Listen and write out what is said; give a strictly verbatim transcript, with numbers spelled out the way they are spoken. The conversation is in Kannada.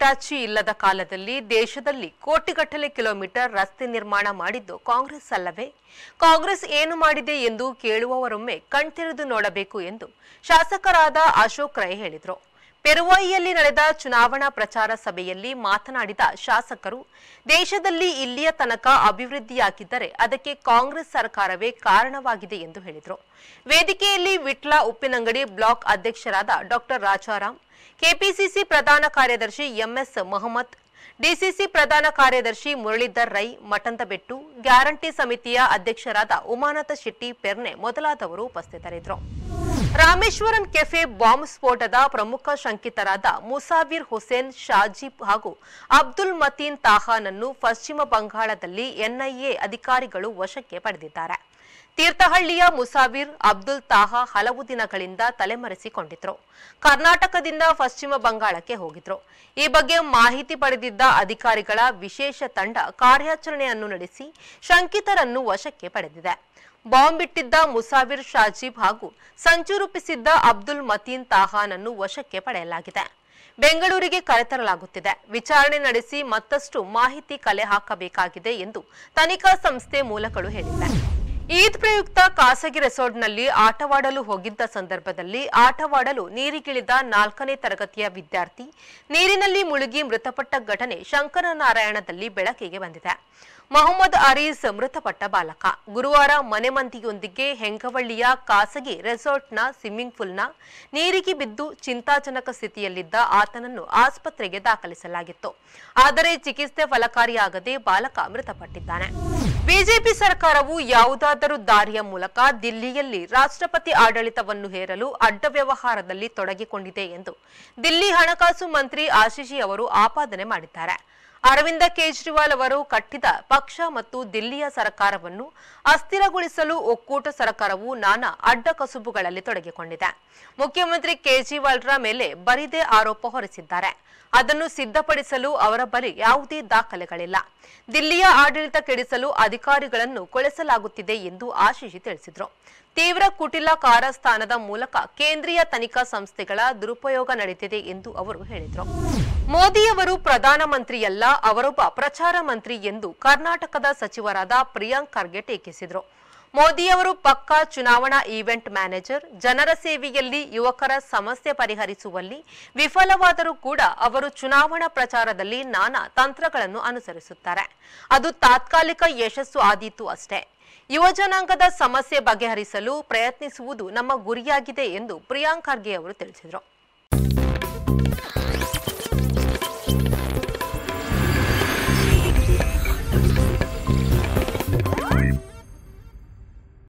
ನೆಲದಾಚಿ ಇಲ್ಲದ ಕಾಲದಲ್ಲಿ ದೇಶದಲ್ಲಿ ಕೋಟಿಗಟ್ಟಲೆ ಕಿಲೋಮೀಟರ್ ರಸ್ತೆ ನಿರ್ಮಾಣ ಮಾಡಿದ್ದು ಕಾಂಗ್ರೆಸ್ ಅಲ್ಲವೇ? ಕಾಂಗ್ರೆಸ್ ಏನು ಮಾಡಿದೆ ಎಂದು ಕೇಳುವವರೊಮ್ಮೆ ಕಣ್ತೆರೆದು ನೋಡಬೇಕು ಎಂದು ಶಾಸಕರಾದ ಅಶೋಕ್ ರೈ ಹೇಳಿದರು. ಪೆರುವಾಯಿಯಲ್ಲಿ ನಡೆದ ಚುನಾವಣಾ ಪ್ರಚಾರ ಸಭೆಯಲ್ಲಿ ಮಾತನಾಡಿದ ಶಾಸಕರು, ದೇಶದಲ್ಲಿ ಇಲ್ಲಿಯ ತನಕ ಅಭಿವೃದ್ಧಿಯಾಗಿದ್ದರೆ ಅದಕ್ಕೆ ಕಾಂಗ್ರೆಸ್ ಸರ್ಕಾರವೇ ಕಾರಣವಾಗಿದೆ ಎಂದು ಹೇಳಿದರು. ವೇದಿಕೆಯಲ್ಲಿ ವಿಟ್ಲ ಉಪ್ಪಿನಂಗಡಿ ಬ್ಲಾಕ್ ಅಧ್ಯಕ್ಷರಾದ ಡಾಕ್ಟರ್ ರಾಜಾರಾಮ್, ಕೆಪಿಸಿಸಿ ಪ್ರಧಾನ ಕಾರ್ಯದರ್ಶಿ ಎಂಎಸ್ ಮೊಹಮ್ಮದ್, ಡಿಸಿಸಿ ಪ್ರಧಾನ ಕಾರ್ಯದರ್ಶಿ ಮುರಳೀಧರ್ ರೈ ಮಠಂತಬೆಟ್ಟು, ಗ್ಯಾರಂಟಿ ಸಮಿತಿಯ ಅಧ್ಯಕ್ಷರಾದ ಉಮಾನಾಥ ಶೆಟ್ಟಿ ಪೆರ್ನೆ ಮೊದಲಾದವರು ಉಪಸ್ಥಿತರಿದ್ದರು. ರಾಮೇಶ್ವರಂ ಕೆಫೆ ಬಾಂಬ್ ಸ್ಫೋಟದ ಪ್ರಮುಖ ಶಂಕಿತರಾದ ಮುಸಾವಿರ್ ಹುಸೇನ್ ಶಾಜೀಬ್ ಹಾಗೂ ಅಬ್ದುಲ್ ಮತೀನ್ ತಾಹಾನನ್ನು ಪಶ್ಚಿಮ ಬಂಗಾಳದಲ್ಲಿ ಎನ್ಐಎ ಅಧಿಕಾರಿಗಳು ವಶಕ್ಕೆ ಪಡೆದಿದ್ದಾರೆ. ತೀರ್ಥಹಳ್ಳಿಯ ಮುಸಾವಿರ್ ಅಬ್ದುಲ್ ತಾಹಾ ಹಲವು ದಿನಗಳಿಂದ ತಲೆಮರೆಸಿಕೊಂಡಿದ್ರು. ಕರ್ನಾಟಕದಿಂದ ಪಶ್ಚಿಮ ಬಂಗಾಳಕ್ಕೆ ಹೋಗಿದ್ರು. ಈ ಬಗ್ಗೆ ಮಾಹಿತಿ ಪಡೆದಿದ್ದ ಅಧಿಕಾರಿಗಳ ವಿಶೇಷ ತಂಡ ಕಾರ್ಯಾಚರಣೆಯನ್ನು ನಡೆಸಿ ಶಂಕಿತರನ್ನು ವಶಕ್ಕೆ ಪಡೆದಿದೆ. ಬಾಂಬ್ ಇಟ್ಟಿದ್ದ ಮುಸಾವಿರ್ ಶಾಜೀಬ್ ಹಾಗೂ ಸಂಚು ರೂಪಿಸಿದ್ದ ಅಬ್ದುಲ್ ಮತೀನ್ ತಾಹಾನನ್ನು ವಶಕ್ಕೆ ಪಡೆಯಲಾಗಿದೆ. ಬೆಂಗಳೂರಿಗೆ ಕರೆತರಲಾಗುತ್ತಿದೆ. ವಿಚಾರಣೆ ನಡೆಸಿ ಮತ್ತಷ್ಟು ಮಾಹಿತಿ ಕಲೆ ಹಾಕಬೇಕಾಗಿದೆ ಎಂದು ತನಿಖಾ ಸಂಸ್ಥೆ ಮೂಲಗಳು ಹೇಳಿವೆ. ಈದ್ ಪ್ರಯುಕ್ತ ಖಾಸಗಿ ರೆಸಾರ್ಟ್ನಲ್ಲಿ ಆಟವಾಡಲು ಹೋಗಿದ್ದ ಸಂದರ್ಭದಲ್ಲಿ ಆಟವಾಡಲು ನೀರಿಗಿಳಿದ ನಾಲ್ಕನೇ ತರಗತಿಯ ವಿದ್ಯಾರ್ಥಿ ನೀರಿನಲ್ಲಿ ಮುಳುಗಿ ಮೃತಪಟ್ಟ ಘಟನೆ ಶಂಕರನಾರಾಯಣದಲ್ಲಿ ಬೆಳಕಿಗೆ ಬಂದಿದೆ. ಮೊಹಮ್ಮದ್ ಅರೀಸ್ ಮೃತಪಟ್ಟ ಬಾಲಕ ಗುರುವಾರ ಮನೆ ಮಂದಿಯೊಂದಿಗೆ ಹೆಂಗವಳ್ಳಿಯ ಖಾಸಗಿ ರೆಸಾರ್ಟ್ನ ಸ್ವಿಮ್ಮಿಂಗ್ ಪೂಲ್ನ ನೀರಿಗೆ ಬಿದ್ದು ಚಿಂತಾಜನಕ ಸ್ಥಿತಿಯಲ್ಲಿದ್ದ ಆತನನ್ನು ಆಸ್ಪತ್ರೆಗೆ ದಾಖಲಿಸಲಾಗಿತ್ತು. ಆದರೆ ಚಿಕಿತ್ಸೆ ಫಲಕಾರಿಯಾಗದೆ ಬಾಲಕ ಮೃತಪಟ್ಟಿದ್ದಾನೆ. ಬಿಜೆಪಿ ಸರ್ಕಾರವು ಯಾವುದಾದರೂ ದಾರಿಯ ಮೂಲಕ ದಿಲ್ಲಿಯಲ್ಲಿ ರಾಷ್ಟ್ರಪತಿ ಆಡಳಿತವನ್ನು ಹೇರಲು ಅಡ್ಡ ವ್ಯವಹಾರದಲ್ಲಿ ತೊಡಗಿಕೊಂಡಿದೆ ಎಂದು ದಿಲ್ಲಿ ಹಣಕಾಸು ಮಂತ್ರಿ ಆಶೀಶ್ ಅವರು ಆಪಾದನೆ ಮಾಡಿದ್ದಾರೆ. ಅರವಿಂದ ಕೇಜ್ರಿವಾಲ್ ಅವರು ಕಟ್ಟಿದ ಪಕ್ಷ ಮತ್ತು ದಿಲ್ಲಿಯ ಸರ್ಕಾರವನ್ನು ಅಸ್ಥಿರಗೊಳಿಸಲು ಒಕ್ಕೂಟ ಸರ್ಕಾರವು ನಾನಾ ಅಡ್ಡ ಕಸುಬುಗಳಲ್ಲಿ ತೊಡಗಿಕೊಂಡಿದೆ. ಮುಖ್ಯಮಂತ್ರಿ ಕೇಜ್ರಿವಾಲ್ರ ಮೇಲೆ ಬರಿದೇ ಆರೋಪ ಹೊರಿಸಿದ್ದಾರೆ. ಅದನ್ನು ಸಿದ್ಧಪಡಿಸಲು ಅವರ ಬಳಿ ಯಾವುದೇ ದಾಖಲೆಗಳಿಲ್ಲ. ದಿಲ್ಲಿಯ ಆಡಳಿತ ಕೆಡಿಸಲು ಅಧಿಕಾರಿಗಳನ್ನು ಕೊಳೆಸಲಾಗುತ್ತಿದೆ ಎಂದು ಆಶೀಶ್ ತಿಳಿಸಿದರು. ತೀವ್ರ ಕುಟಿಲ ಕಾರಸ್ಥಾನದ ಮೂಲಕ ಕೇಂದ್ರೀಯ ತನಿಖಾ ಸಂಸ್ಥೆಗಳ ದುರುಪಯೋಗ ನಡೆದಿದೆ ಎಂದು ಅವರು ಹೇಳಿದರು. ಮೋದಿಯವರು ಪ್ರಧಾನಮಂತ್ರಿಯಲ್ಲ, ಅವರೊಬ್ಬ ಪ್ರಚಾರ ಮಂತ್ರಿ ಎಂದು ಕರ್ನಾಟಕದ ಸಚಿವರಾದ ಪ್ರಿಯಾಂಕ್ ಖರ್ಗೆ ಟೀಕಿಸಿದರು. ಮೋದಿಯವರು ಪಕ್ಕಾ ಚುನಾವಣಾ ಈವೆಂಟ್ ಮ್ಯಾನೇಜರ್. ಜನರ ಸೇವೆಯಲ್ಲಿ ಯುವಕರ ಸಮಸ್ಯೆ ಪರಿಹರಿಸುವಲ್ಲಿ ವಿಫಲವಾದರೂ ಕೂಡ ಅವರು ಚುನಾವಣಾ ಪ್ರಚಾರದಲ್ಲಿ ನಾನಾ ತಂತ್ರಗಳನ್ನು ಅನುಸರಿಸುತ್ತಾರೆ. ಅದು ತಾತ್ಕಾಲಿಕ ಯಶಸ್ಸು ಆದೀತು ಅಷ್ಟೇ. ಯುವ ಜನಾಂಗದ ಸಮಸ್ಯೆ ಬಗೆಹರಿಸಲು ಪ್ರಯತ್ನಿಸುವುದು ನಮ್ಮ ಗುರಿಯಾಗಿದೆ ಎಂದು ಪ್ರಿಯಾಂಕ್ ಖರ್ಗೆ ಅವರು ತಿಳಿಸಿದರು.